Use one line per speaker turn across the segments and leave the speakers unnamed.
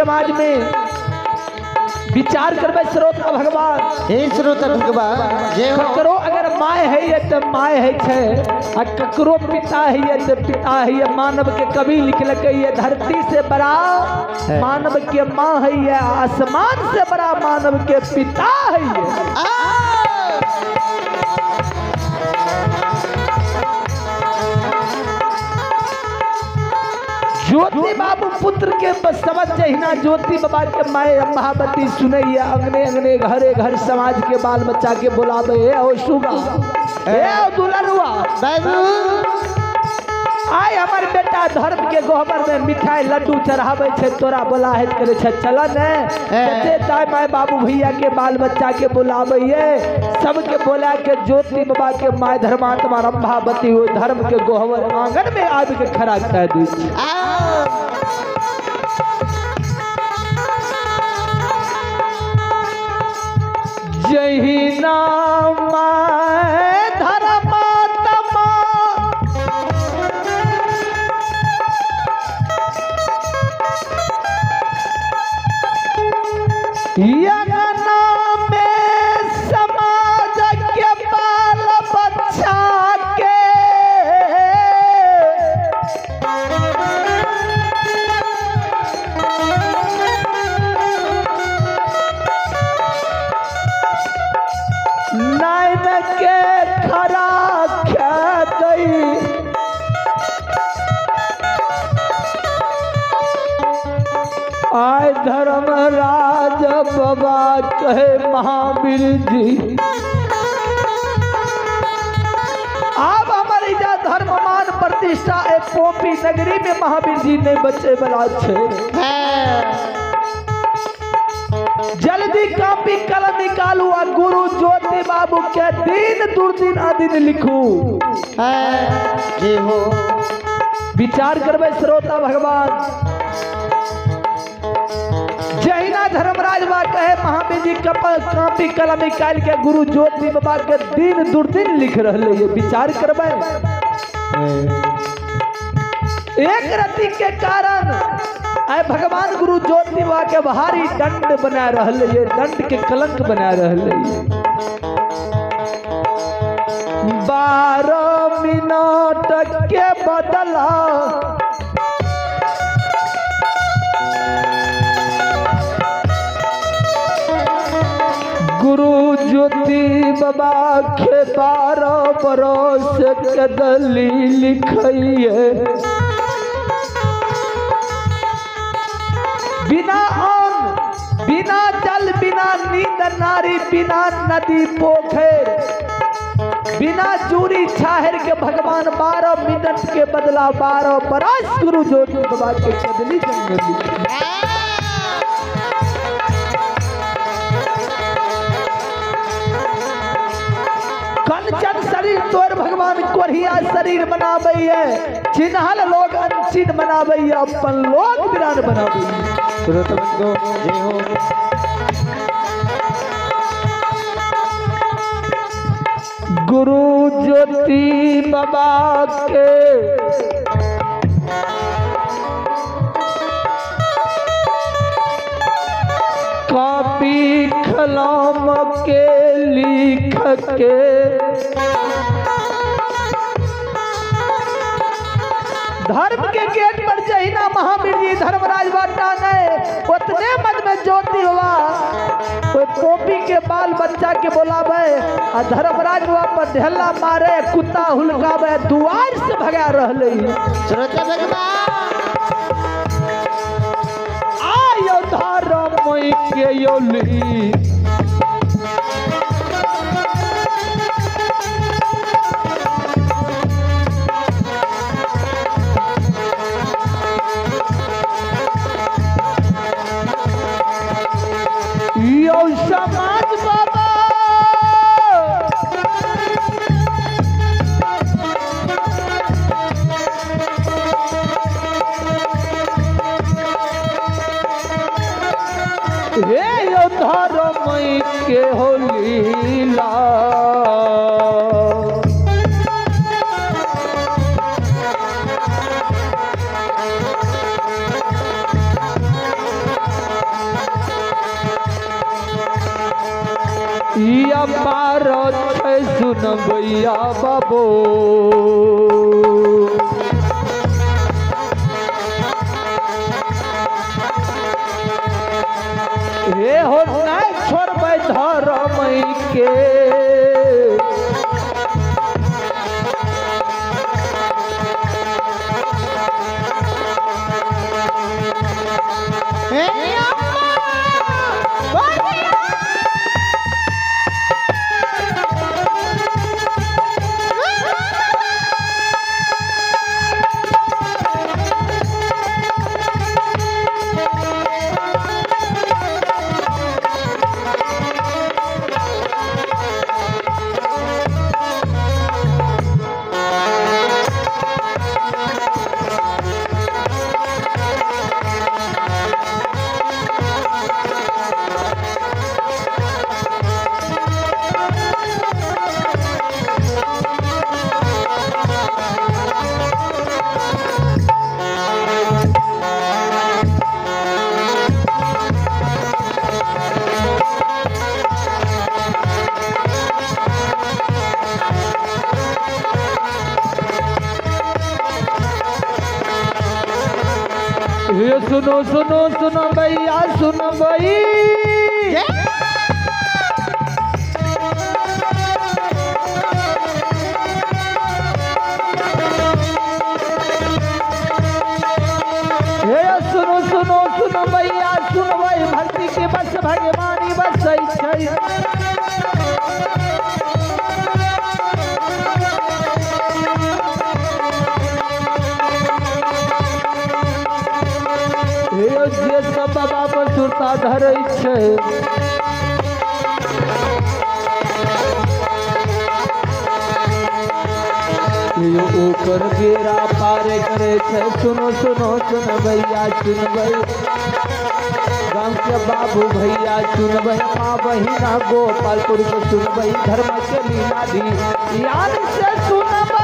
समाज में विचार करबे श्रोता भगवान।
हे श्रोता भगवान जे हो
ककरो अगर माय है तो माय है छे, आ ककरो पिता है तो पिता है। मानव के कवि लिखलकै ये धरती से बड़ा मानव के माँ है, आसमान से बड़ा मानव के पिता है। ज्योति बाबू पुत्र के समझ जहिना ज्योति बाबा के माए महावती सुनैया अंगने अंगने घरे घर समाज के बाल बच्चा के बुलावे ओ सुगा ए दुलरुआ आय हमार बेटा धर्म के गोबर में मिठाई लड्डू चढ़ावे छे, तोरा बोलाहट करे छे, चल ने जते दाई माय बाबू भैया के बाल बच्चा के बुलावे ये सबके बोला के ज्योति बाबा के माय धर्मात्मा रंभावती हो धर्म के गोबर आंगन में आब के खड़ा कर दी। जही नाम धर्मात्मा यंगना में समाज के बाल बच्चा के नैन के खरा ख्याति आय धर्मराज बाबा कहे महावीर जी अब हमारी जा धर्ममान प्रतिष्ठा ए पोपी नगरी में महावीर जी नहीं बचे वाला छे। जल्दी कॉपी कलम निकालू और गुरु ज्योति बाबू के दिन दुर्दिन अदिन लिखू
जे हो
विचार करबे श्रोता भगवान। जहिना धर्मराज बा कहे महावीर जी कॉपी कलम निकाल के गुरु ज्योति बाबा के दिन दुर्दिन लिख रहे ये विचार करबे। एक रति के कारण आय भगवान गुरु ज्योति बाबा के भारी दंड बना रहे ये दंड के कलंक बना रहे। 12 मिनट के बदला गुरु ज्योति बाबा के 12 बरस के दलील लिखिए। बिना अन्न बिना जल बिना नींद नारी बिना नदी पोखर बिना चूरी छाहर के भगवान 12 मिनट के बदला 12 बरस गुरु ज्योति बाबा के कदली जंगली। कंचन शरीर तोर भगवान कोरिया शरीर बनावे है, चिन्हल लोग अनचिन बनावे है, अपन लोग विरान बनावे है।
जे हो
गुरु ज्योति बाबा के कॉपी कलम के लिख के धर्म के गेट पर जहिना महावीर जी धर्मराज बाटा गए उतने मन में ज्योति हुआ कोई पोपी के बाल बच्चा के बोलावे आ धर्मराज हुआ पर ढेला मारे कुत्ता हुलकावे दुआर से भगा रहले।
श्रोता भगवान
आयो धर्म के योली यो समाज बाबा हे यो धर्म के हो लीला अपार छै सुनबैया बाबू हे हो नहीं छोड़बै धर्म के ये सुनो सुनो सुनो भैया सुनो भाई ये सुनो सुनो सुनो भैया सुनो भाई भक्ति के बस भगवानी बस जे सब बाबा पर सुरता धरै छै ओकर बेड़ा पार करे छै सुनो सुनो सुन भैया सुनबै गाँव के बाबू भैया सुनबै माँ बहिना गोपालपुर को सुनबै धर्म के लीला दी यार से सुनबै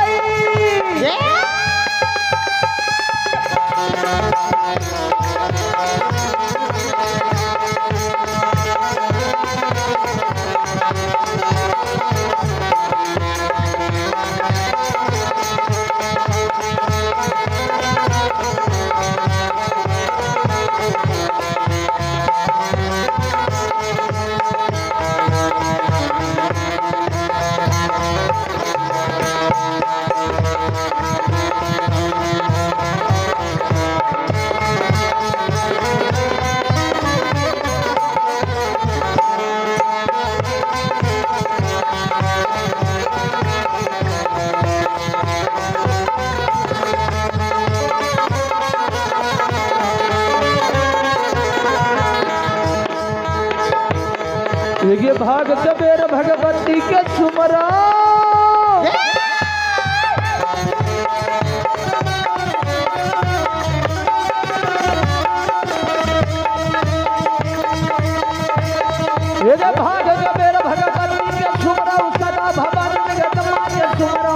ये भाग कबीर भगवती के सुमरा ये भाग कबीर भगवती के सुमरा सदा भवानी जगदम्बा के सुमरा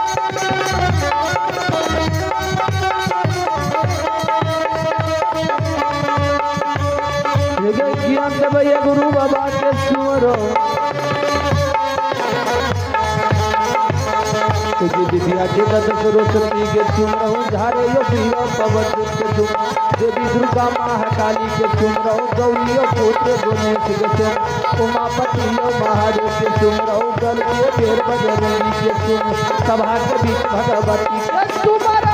ये ज्ञान देवैया गुरु बाबा के सुमरो विद्या के सरस्वती के सुमरो झारे यो प्रिय पवन के सुमरो देवी दुर्गा महाकाली के सुमरो गौरी पुत्र गणेश के सुमरो उमापति महादेव के सुमरो गल के पेड़ बजरंगी के सुमरो सभा के बीच भगवती के सुमरो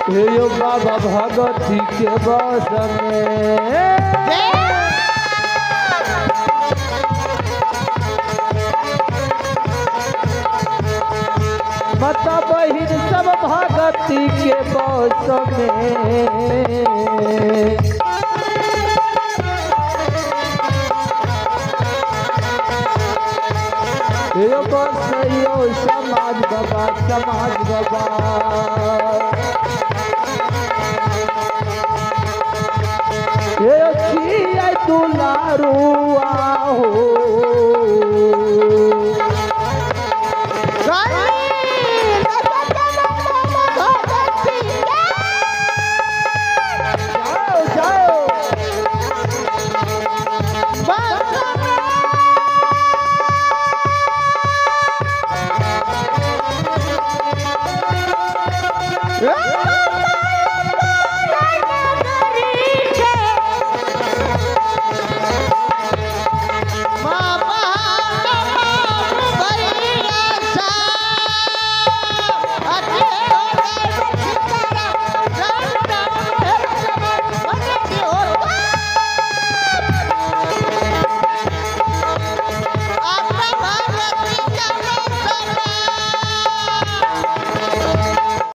हे यो बाबा भगती के बस में माता बहिन सब भगती के बस में यो बस यो समाज बाबा समाज बाबा ये खिया दुलारुआ हो